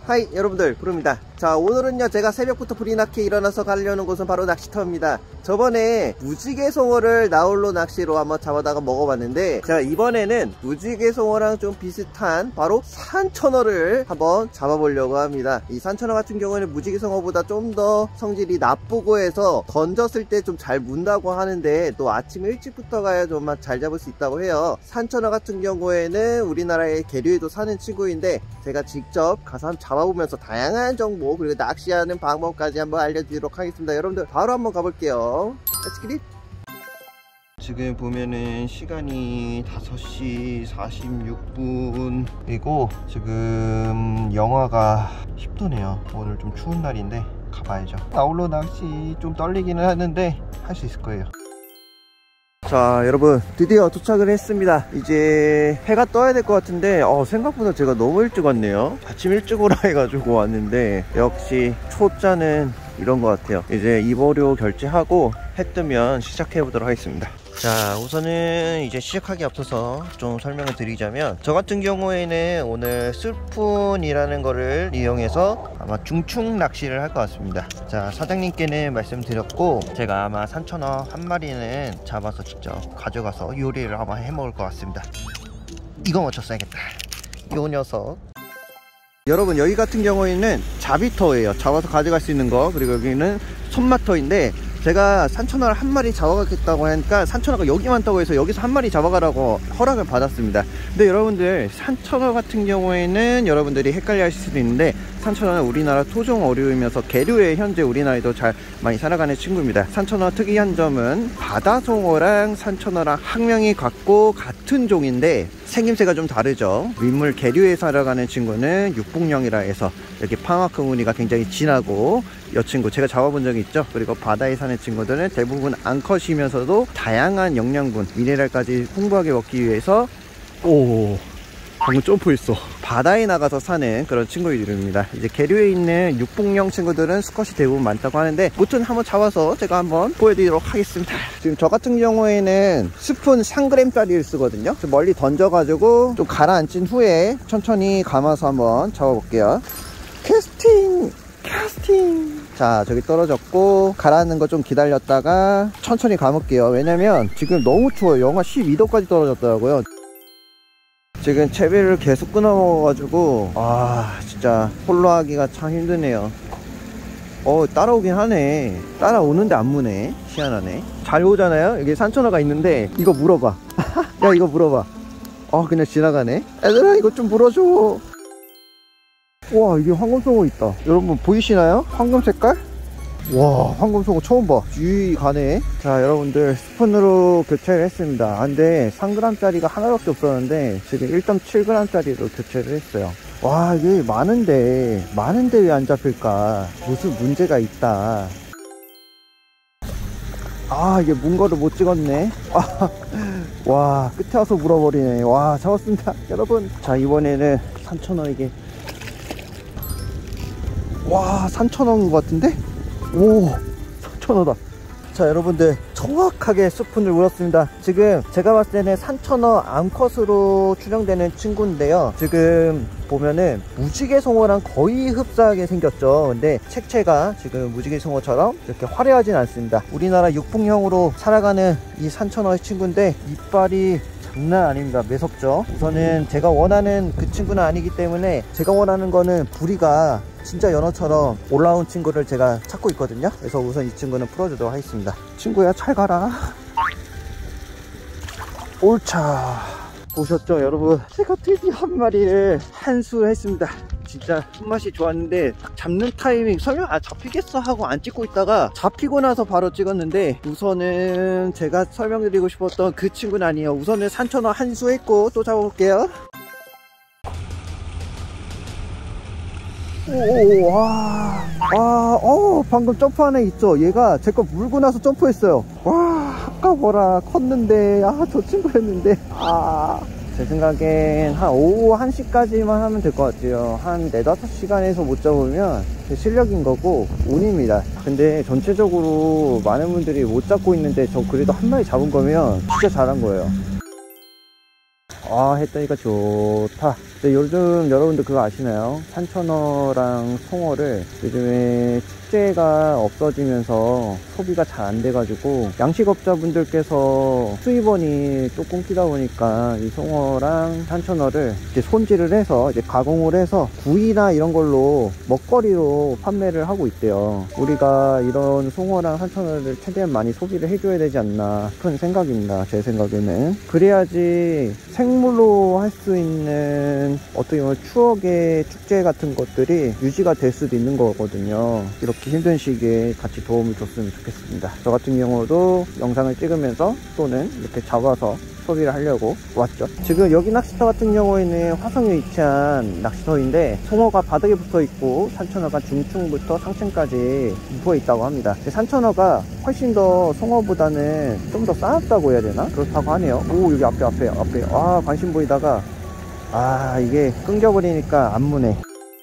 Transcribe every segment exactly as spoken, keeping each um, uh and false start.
하이 여러분들, 부릅니다. 자, 오늘은요 제가 새벽부터 불이 나게 일어나서 가려는 곳은 바로 낚시터입니다. 저번에 무지개송어를 나홀로 낚시로 한번 잡아다가 먹어봤는데, 자 이번에는 무지개송어랑 좀 비슷한 바로 산천어를 한번 잡아보려고 합니다. 이 산천어 같은 경우에는 무지개송어보다 좀 더 성질이 나쁘고 해서 던졌을 때 좀 잘 문다고 하는데, 또 아침 일찍부터 가야 좀 잘 잡을 수 있다고 해요. 산천어 같은 경우에는 우리나라의 계류에도 사는 친구인데, 제가 직접 가서 한번 잡아보면서 다양한 정보 그리고 낚시하는 방법까지 한번 알려드리도록 하겠습니다. 여러분들 바로 한번 가볼게요. Let's get it! 지금 보면은 시간이 다섯 시 사십육 분이고 지금 영하가 십 도네요 오늘 좀 추운 날인데 가봐야죠. 나홀로 낚시 좀 떨리기는 하는데 할 수 있을 거예요. 자 여러분, 드디어 도착을 했습니다. 이제 해가 떠야 될 것 같은데 어, 생각보다 제가 너무 일찍 왔네요. 아침 일찍 오라 해가지고 왔는데 역시 초짜는 이런 것 같아요. 이제 입어료 결제하고 해 뜨면 시작해 보도록 하겠습니다. 자, 우선은 이제 시작하기 앞서서 좀 설명을 드리자면, 저 같은 경우에는 오늘 스푼이라는 거를 이용해서 아마 중충 낚시를 할 것 같습니다. 자, 사장님께는 말씀드렸고 제가 아마 산천어 한 마리는 잡아서 직접 가져가서 요리를 한번 해 먹을 것 같습니다. 이거 먼저 써야겠다. 요 녀석. 여러분, 여기 같은 경우에는 자비터예요. 잡아서 가져갈 수 있는 거. 그리고 여기는 손마터인데, 제가 산천어를 한 마리 잡아가겠다고 하니까 산천어가 여기 많다고 해서 여기서 한 마리 잡아가라고 허락을 받았습니다. 근데 여러분들, 산천어 같은 경우에는 여러분들이 헷갈려 하실 수도 있는데, 산천어는 우리나라 토종 어류이면서 계류에 현재 우리나라에도 잘 많이 살아가는 친구입니다. 산천어 특이한 점은 바다송어랑 산천어랑 학명이 같고 같은 종인데 생김새가 좀 다르죠. 민물 계류에 살아가는 친구는 육봉령이라 해서 이렇게 방화크 무늬가 굉장히 진하고, 이 친구 제가 잡아본 적이 있죠. 그리고 바다에 사는 친구들은 대부분 암컷이면서도 다양한 영양분, 미네랄까지 풍부하게 먹기 위해서, 오, 방금 점프했어. 바다에 나가서 사는 그런 친구들입니다. 이제 계류에 있는 육봉령 친구들은 수컷이 대부분 많다고 하는데, 무튼 한번 잡아서 제가 한번 보여드리도록 하겠습니다. 지금 저 같은 경우에는 스푼 삼 그램짜리를 쓰거든요. 좀 멀리 던져가지고 좀 가라앉힌 후에 천천히 감아서 한번 잡아볼게요. 캐스팅! 캐스팅! 자, 저기 떨어졌고, 가라앉는 거 좀 기다렸다가 천천히 감을게요. 왜냐면 지금 너무 추워요. 영하 십이 도까지 떨어졌더라고요. 지금 채비를 계속 끊어 먹어가지고 아 진짜 홀로 하기가 참 힘드네요. 어 따라오긴 하네. 따라오는데 안 무네. 희한하네. 잘 오잖아요. 여기 산천어가 있는데 이거 물어봐. 야 이거 물어봐. 아 그냥 지나가네. 얘들아 이거 좀 물어줘. 와 이게 황금송어 있다. 여러분 보이시나요? 황금 색깔? 와 황금송어 처음 봐. 유이 가네. 자 여러분들, 스푼으로 교체를 했습니다. 아, 근데 삼 그램짜리가 하나밖에 없었는데 지금 일 점 칠 그램짜리로 교체를 했어요. 와 이게 많은데 많은데 왜 안 잡힐까? 무슨 문제가 있다. 아 이게 문거를 못 찍었네. 아, 와 끝에 와서 물어버리네. 와 잡았습니다 여러분. 자 이번에는 산천어에게, 와 산천어인 것 같은데? 오 산천어다. 자 여러분들, 정확하게 스푼을 물었습니다. 지금 제가 봤을 때는 산천어 암컷으로 추정되는 친구인데요, 지금 보면은 무지개송어랑 거의 흡사하게 생겼죠. 근데 색채가 지금 무지개송어처럼 이렇게 화려하진 않습니다. 우리나라 육봉형으로 살아가는 이 산천어의 친구인데 이빨이 장난 아닙니다. 매섭죠. 우선은 제가 원하는 그 친구는 아니기 때문에, 제가 원하는 거는 부리가 진짜 연어처럼 올라온 친구를 제가 찾고 있거든요. 그래서 우선 이 친구는 풀어주도록 하겠습니다. 친구야 잘 가라. 옳차. 보셨죠 여러분, 제가 드디어 한 마리를 한수했습니다. 진짜 손맛이 좋았는데 딱 잡는 타이밍 설명 아 잡히겠어 하고 안 찍고 있다가 잡히고 나서 바로 찍었는데, 우선은 제가 설명드리고 싶었던 그 친구는 아니에요. 우선은 산천어 한수했고 또 잡아볼게요. 오, 와, 아, 어, 방금 점프하는 애 있죠? 얘가 제 거 물고 나서 점프했어요. 와, 아까 뭐라 컸는데, 아, 저 친구였는데, 아. 제 생각엔 한 오후 한 시까지만 하면 될 것 같아요. 한 네다섯 시간에서 못 잡으면 제 실력인 거고 운입니다. 근데 전체적으로 많은 분들이 못 잡고 있는데 저 그래도 한 마리 잡은 거면 진짜 잘한 거예요. 아, 해 뜨니까 좋다. 근데 요즘 여러분들 그거 아시나요? 산천어랑 송어를 요즘에 축제가 없어지면서 소비가 잘 안 돼가지고 양식업자분들께서 수입원이 또 끊기다 보니까 이 송어랑 산천어를 이제 손질을 해서 이제 가공을 해서 구이나 이런 걸로 먹거리로 판매를 하고 있대요. 우리가 이런 송어랑 산천어를 최대한 많이 소비를 해줘야 되지 않나 싶은 생각입니다. 제 생각에는. 그래야지 생물로 할 수 있는 어떻게 보면 추억의 축제 같은 것들이 유지가 될 수도 있는 거거든요. 이렇게 힘든 시기에 같이 도움을 줬으면 좋겠습니다. 저 같은 경우도 영상을 찍으면서 또는 이렇게 잡아서 소비를 하려고 왔죠. 지금 여기 낚시터 같은 경우에는 화성에 위치한 낚시터인데 송어가 바닥에 붙어 있고 산천어가 중층부터 상층까지 붙어 있다고 합니다. 산천어가 훨씬 더 송어보다는 좀 더 싸웠다고 해야 되나? 그렇다고 하네요. 오, 여기 앞에 앞에 앞에 아, 관심 보이다가 아, 이게 끊겨버리니까 안 무네.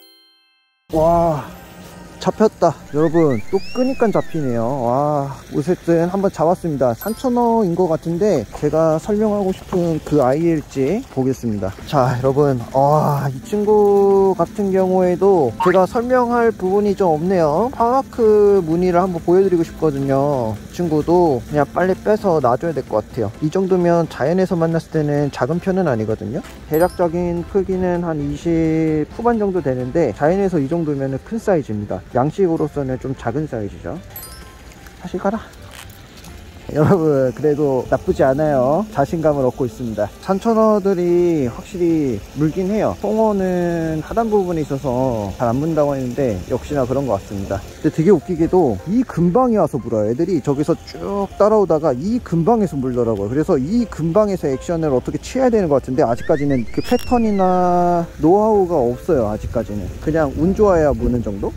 와, 잡혔다. 여러분, 또 끄니까 잡히네요. 와, 어쨌든 한번 잡았습니다. 산천어인 것 같은데 제가 설명하고 싶은 그 아이일지 보겠습니다. 자, 여러분, 아, 이 친구 같은 경우에도 제가 설명할 부분이 좀 없네요. 파마크 무늬를 한번 보여드리고 싶거든요. 이 친구도 그냥 빨리 빼서 놔줘야 될 것 같아요. 이 정도면 자연에서 만났을 때는 작은 편은 아니거든요. 대략적인 크기는 한 이십 후반 정도 되는데 자연에서 이 정도면 큰 사이즈입니다. 양식으로서는 좀 작은 사이즈죠. 다시 가라. 여러분, 그래도 나쁘지 않아요. 자신감을 얻고 있습니다. 산천어들이 확실히 물긴 해요. 송어는 하단 부분에 있어서 잘 안 문다고 했는데 역시나 그런 것 같습니다. 근데 되게 웃기게도 이 근방에 와서 물어요. 애들이 저기서 쭉 따라오다가 이 근방에서 물더라고요. 그래서 이 근방에서 액션을 어떻게 취해야 되는 것 같은데 아직까지는 그 패턴이나 노하우가 없어요. 아직까지는 그냥 운 좋아야 무는 정도?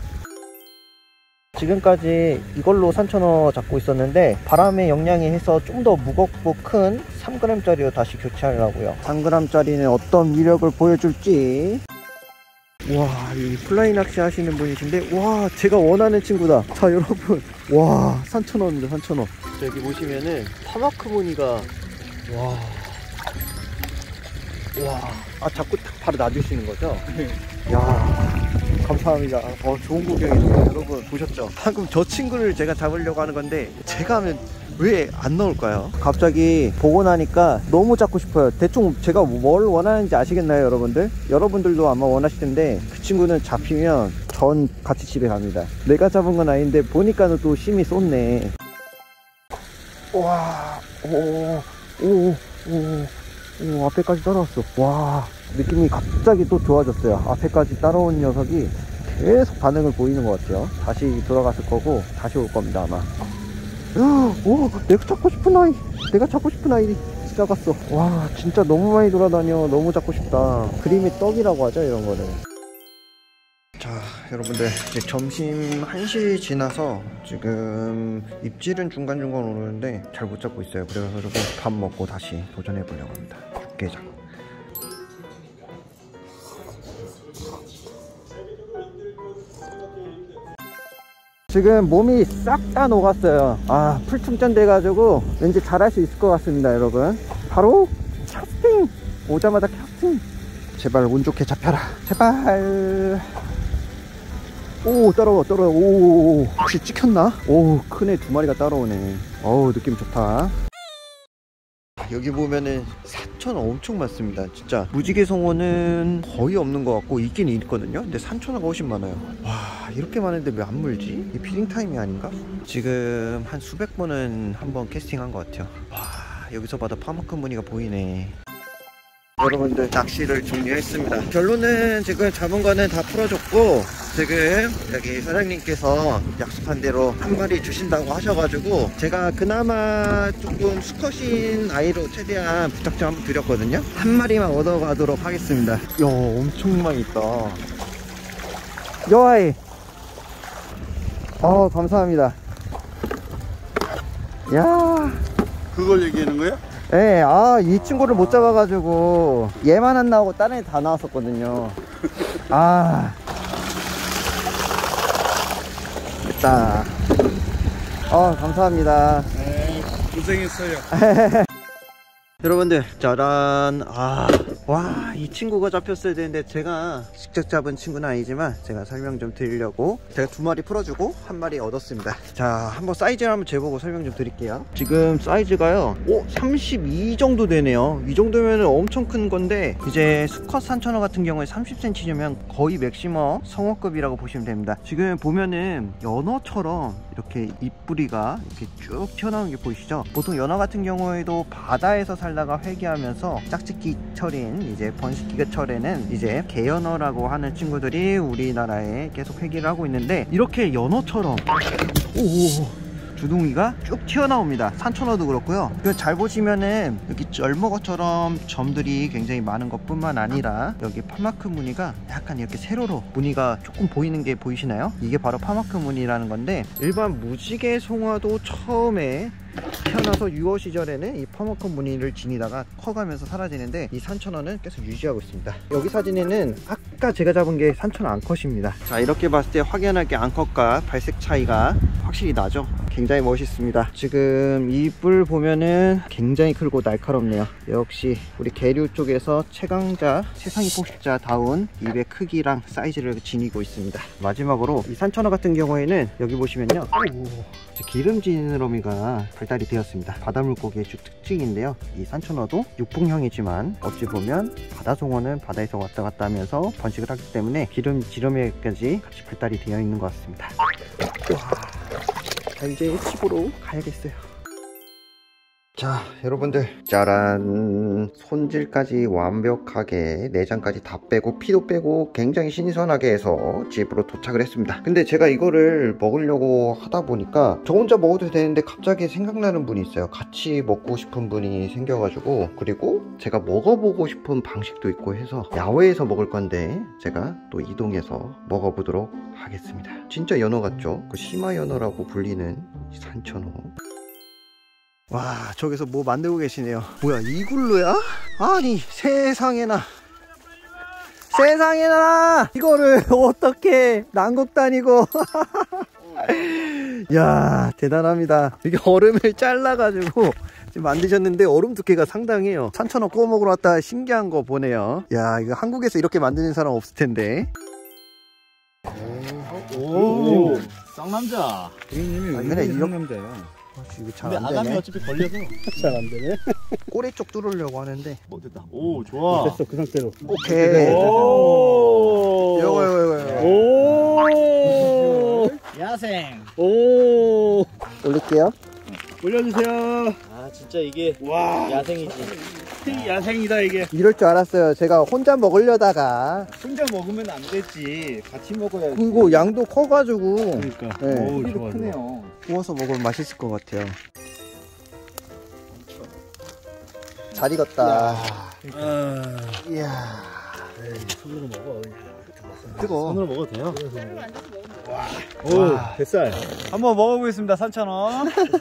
지금까지 이걸로 산천어 잡고 있었는데 바람의 영향이 해서 좀 더 무겁고 큰 삼 그램 짜리로 다시 교체하려고요. 삼 그램 짜리는 어떤 위력을 보여줄지. 와, 이 플라이 낚시 하시는 분이신데 와, 제가 원하는 친구다. 자, 여러분, 와, 산천어입니다. 산천어. 여기 보시면은 파마크 무늬가 와, 와, 아, 자꾸 딱 바로 놔주시는 거죠? 네. 야, 감사합니다. 어, 좋은 구경이네요. 여러분 보셨죠? 방금 저 친구를 제가 잡으려고 하는 건데 제가 하면 왜 안 나올까요? 갑자기 보고 나니까 너무 잡고 싶어요. 대충 제가 뭘 원하는지 아시겠나요, 여러분들? 여러분들도 아마 원하실 텐데 그 친구는 잡히면 전 같이 집에 갑니다. 내가 잡은 건 아닌데 보니까는 또 힘이 쏟네. 와, 오, 오, 오. 오, 앞에까지 따라왔어. 와, 느낌이 갑자기 또 좋아졌어요. 앞에까지 따라온 녀석이 계속 반응을 보이는 것 같아요. 다시 돌아갔을 거고 다시 올 겁니다 아마. 오, 내가 잡고 싶은 아이, 내가 잡고 싶은 아이 잡았어. 와, 진짜 너무 많이 돌아다녀. 너무 잡고 싶다. 그림의 떡이라고 하죠, 이런 거는. 자, 여러분들 이제 점심 한 시 지나서 지금 입질은 중간중간 오르는데 잘 못 잡고 있어요. 그래서 조금 밥 먹고 다시 도전해 보려고 합니다. 육개장. 지금 몸이 싹 다 녹았어요. 아, 풀충전 돼가지고 왠지 잘할 수 있을 것 같습니다. 여러분, 바로 캐스팅! 오자마자 캐스팅! 제발 운 좋게 잡혀라, 제발. 오, 따라와, 따라와. 오, 혹시 찍혔나? 오, 큰 애 두 마리가 따라오네. 어우, 느낌 좋다. 여기 보면은 산천어 엄청 많습니다. 진짜 무지개송어는 거의 없는 것 같고 있긴 있거든요. 근데 산천어가 훨씬 많아요. 와, 이렇게 많은데 왜 안 물지? 이 피딩 타임이 아닌가? 지금 한 수백 번은 한번 캐스팅한 것 같아요. 와, 여기서 봐도 파마크 무늬가 보이네. 여러분들, 낚시를 종료했습니다. 결론은 지금 잡은 거는 다 풀어줬고 지금 여기 사장님께서 약속한 대로 한 마리 주신다고 하셔가지고 제가 그나마 조금 수컷인 아이로 최대한 부탁 좀 한번 드렸거든요. 한 마리만 얻어가도록 하겠습니다. 야, 엄청 많이 있다. 여아이, 어, 감사합니다. 야, 그걸 얘기하는 거야? 예, 아, 이 친구를 못 잡아가지고 얘만 안 나오고 다른 애 다 나왔었거든요. 아, 됐다. 어, 감사합니다. 네, 고생했어요. 여러분들 짜란. 아, 와, 이 친구가 잡혔어야 되는데 제가 직접 잡은 친구는 아니지만 제가 설명 좀 드리려고 제가 두 마리 풀어주고 한 마리 얻었습니다. 자, 한번 사이즈를 한번 재보고 설명 좀 드릴게요. 지금 사이즈가요, 오, 삼십이 정도 되네요. 이 정도면 엄청 큰 건데, 이제 수컷 산천어 같은 경우에 삼십 센티미터면 거의 맥시멈 성어급이라고 보시면 됩니다. 지금 보면은 연어처럼 이렇게 입뿌리가 이렇게 쭉 튀어나오는 게 보이시죠? 보통 연어 같은 경우에도 바다에서 살다가 회귀하면서 짝짓기철인 이제 번식기철에는 이제 개연어라고 하는 친구들이 우리나라에 계속 회귀를 하고 있는데, 이렇게 연어처럼 오 주둥이가 쭉 튀어나옵니다. 산천어도 그렇고요. 잘 보시면은 여기 쩔먹어처럼 점들이 굉장히 많은 것 뿐만 아니라 여기 파마크 무늬가 약간 이렇게 세로로 무늬가 조금 보이는 게 보이시나요? 이게 바로 파마크 무늬라는 건데, 일반 무지개 송어도 처음에 태어나서 유어 시절에는 이 파마크 무늬를 지니다가 커가면서 사라지는데, 이 산천어는 계속 유지하고 있습니다. 여기 사진에는 아까 제가 잡은 게 산천어 암컷입니다. 자, 이렇게 봤을 때 확연하게 암컷과 발색 차이가 확실히 나죠. 굉장히 멋있습니다. 지금 이 뿔 보면은 굉장히 크고 날카롭네요. 역시 우리 계류 쪽에서 최강자, 최상위 포식자다운 입의 크기랑 사이즈를 지니고 있습니다. 마지막으로 이 산천어 같은 경우에는 여기 보시면요, 기름 지느러미가 발달이 되었습니다. 바다물고기의 주 특징인데요, 이 산천어도 육풍형이지만 어찌 보면 바다송어는 바다에서 왔다 갔다 하면서 번식을 하기 때문에 기름 지느러미까지 같이 발달이 되어 있는 것 같습니다. 와, 자, 이제 집으로 가야겠어요. 자, 여러분들 짜란, 손질까지 완벽하게 내장까지 다 빼고 피도 빼고 굉장히 신선하게 해서 집으로 도착을 했습니다. 근데 제가 이거를 먹으려고 하다 보니까 저 혼자 먹어도 되는데 갑자기 생각나는 분이 있어요. 같이 먹고 싶은 분이 생겨가지고, 그리고 제가 먹어보고 싶은 방식도 있고 해서 야외에서 먹을 건데 제가 또 이동해서 먹어보도록 하겠습니다. 진짜 연어 같죠? 그 시마 연어라고 불리는 산천어. 와, 저기서 뭐 만들고 계시네요. 뭐야, 이글루야? 아니, 세상에나 세상에나 이거를 어떻게 난국도 아니고 야, 대단합니다. 이게 얼음을 잘라가지고 지금 만드셨는데 얼음 두께가 상당해요. 산천어 구워 먹으러 왔다 신기한 거 보네요. 야, 이거 한국에서 이렇게 만드는 사람 없을 텐데. 오, 오 쌍남자. 부인님이 아니, 근데 은근히 이런- 상남자야. 이거 잘 근데 안 아감이 되네. 어차피 걸려서 잘 안 되네. 꼬리 쪽 뚫으려고 하는데. 뭐 됐다. 오, 좋아. 됐어, 그 상태로. 오케이. 오, 요거 요거 요거. 오, 야생. 오, 올릴게요. 올려주세요. 아, 진짜 이게 와, 야생이지. 야생이다 이게. 이럴 줄 알았어요. 제가 혼자 먹으려다가. 혼자 먹으면 안 되지. 같이 먹어야지. 그리고 양도 커가지고 그러니까. 네. 오, 소리도 좋아, 크네요. 좋아. 구워서 먹으면 맛있을 것 같아요. 잘 익었다. 아, 이야, 손으로 먹어. 뜨거워. 손으로 먹어도 돼요? 오, 뱃살. 한번 먹어보겠습니다, 산천어.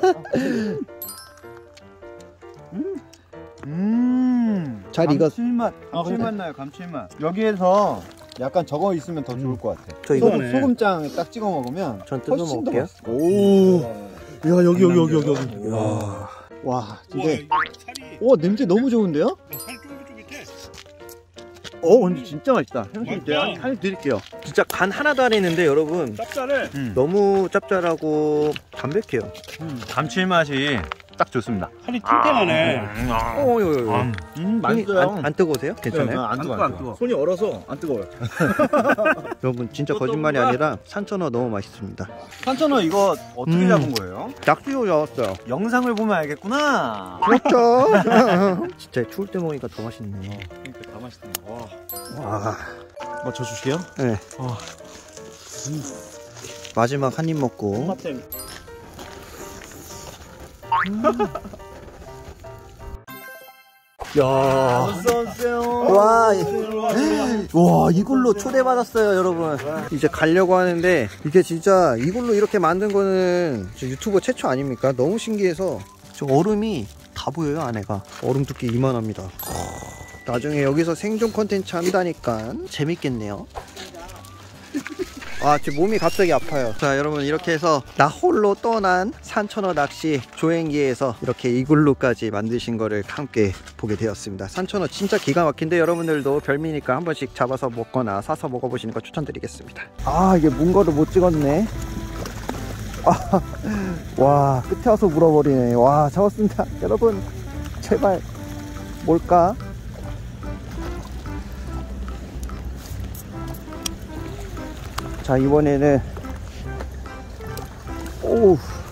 음, 잘 익었. 감칠맛, 감칠맛 나요, 감칠맛. 여기에서 약간 적어 있으면 더 좋을 것 같아. 저 이거 소금, 소금장에 딱 찍어 먹으면 전 뜯어 훨씬 더 먹을게요. 맛있어. 오, 야, 여기 여기 여기 여기 여기. 와, 와, 근데 살이 오, 냄새 너무 좋은데요? 살 쫄깃쫄깃해. 어, 근데 진짜 맛있다. 형님, 맛있다. 제가 한 드릴게요. 진짜 간 하나도 안 했는데 여러분, 짭짤해. 너무 짭짤하고 담백해요. 감칠맛이 딱 좋습니다. 살이 탱탱하네. 오, 요, 요, 요. 음, 형님, 안, 안 뜨거우세요? 괜찮아요? 안 뜨거, 안 뜨거. 손이 얼어서 안 뜨거워요. 여러분, 진짜 거짓말이 아니라 산천어 너무 맛있습니다. 산천어 이거 어떻게 음. 잡은 거예요? 낚시로 잡았어요. 영상을 보면 알겠구나. 그렇죠. 진짜 추울 때 먹으니까 더 맛있네요. 그러니까 다 맛있네. 와. 와, 뭐 저 주실게요? 네. 어. 마지막 한 입 먹고. 맛템. 야, 어서오세요. 와, 와, 이걸로 초대받았어요, 여러분. 이제 가려고 하는데, 이게 진짜 이걸로 이렇게 만든 거는 저 유튜버 최초 아닙니까? 너무 신기해서. 저 얼음이 다 보여요, 안에가. 얼음 두께 이만합니다. 나중에 여기서 생존 컨텐츠 한다니까 재밌겠네요. 아, 지금 몸이 갑자기 아파요. 자, 여러분 이렇게 해서 나 홀로 떠난 산천어 낚시 조행기에서 이렇게 이글루까지 만드신 거를 함께 보게 되었습니다. 산천어 진짜 기가 막힌데 여러분들도 별미니까 한 번씩 잡아서 먹거나 사서 먹어보시는 거 추천드리겠습니다. 아, 이게 문거를 못 찍었네. 아, 와, 끝에 와서 물어버리네. 와, 잡았습니다. 여러분 제발 뭘까? 자, 이번에는 오우